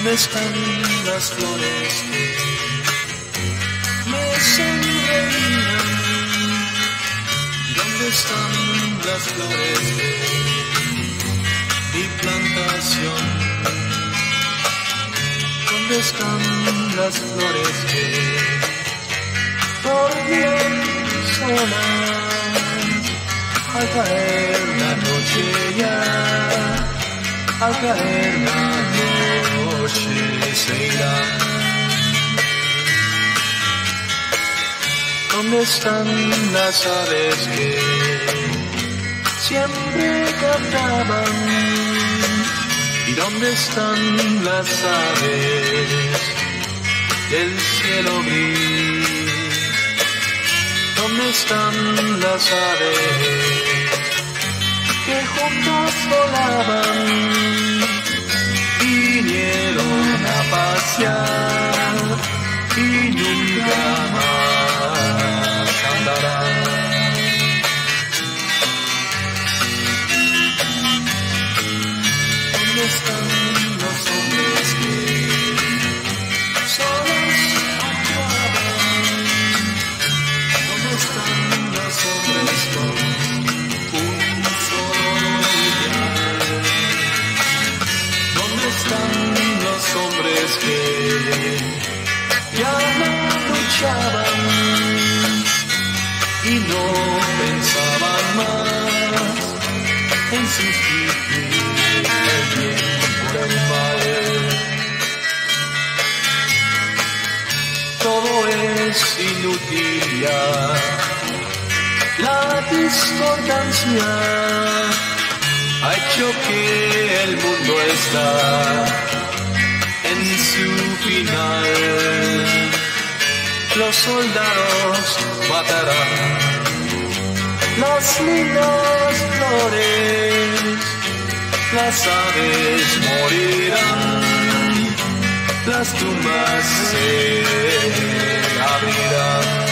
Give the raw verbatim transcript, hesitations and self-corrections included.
¿Dónde están las flores que me sonreían? ¿Dónde están las flores de mi plantación? ¿Dónde están las flores que dormían solas al caer la noche ya? Al caer la noche se irá. ¿Dónde están las aves que siempre cantaban? ¿Y dónde están las aves del cielo gris? ¿Dónde están las aves que juntos volaban? Vinieron a pasear y nunca más andarán. ¿Dónde están los hombres que solos actuaban? ¿Dónde están los hombres con un solo ideal? ¿Dónde están los hombres que ya no luchaban y no pensaban más en sustituir el bien por el mal? Todo es inútil ya, la discordancia ha hecho que el mundo está en su final. Los soldados matarán las lindas flores, las aves morirán, las tumbas se abrirán.